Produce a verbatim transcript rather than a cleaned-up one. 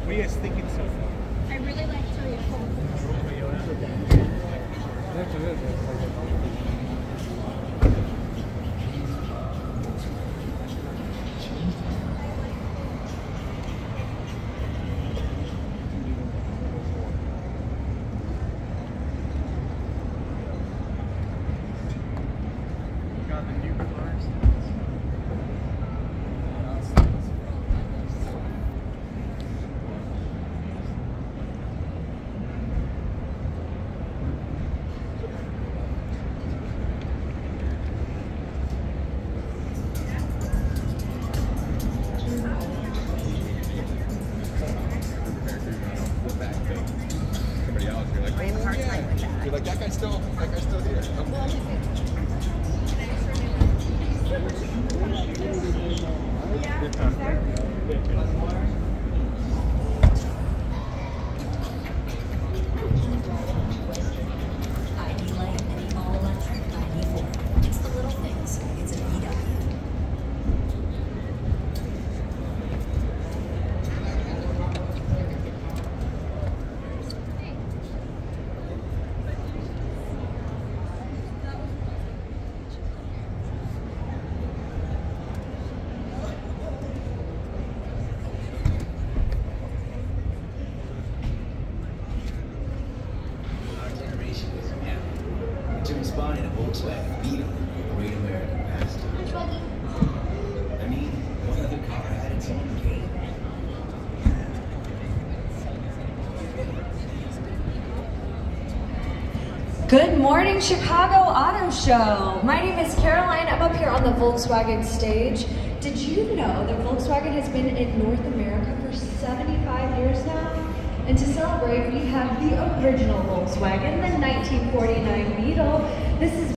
What are you guys thinking so far? I really like Toyota. Got the new cars. Somebody else, you're like, I have a hard time with that. you're like, that guy's still, that guy's still here. I D Light and all electric I D four. It's the little things. It's a V W. Generation is now. Jim's buying a Volkswagen Beetle, a great American bastard. I mean, one other car had its own game. Good morning, Chicago Auto Show. My name is Caroline. I'm up here on the Volkswagen stage. Did you know that Volkswagen has been in North America for seventy-five years now? And to celebrate, we have the original Volkswagen, the nineteen forty-nine Beetle. This is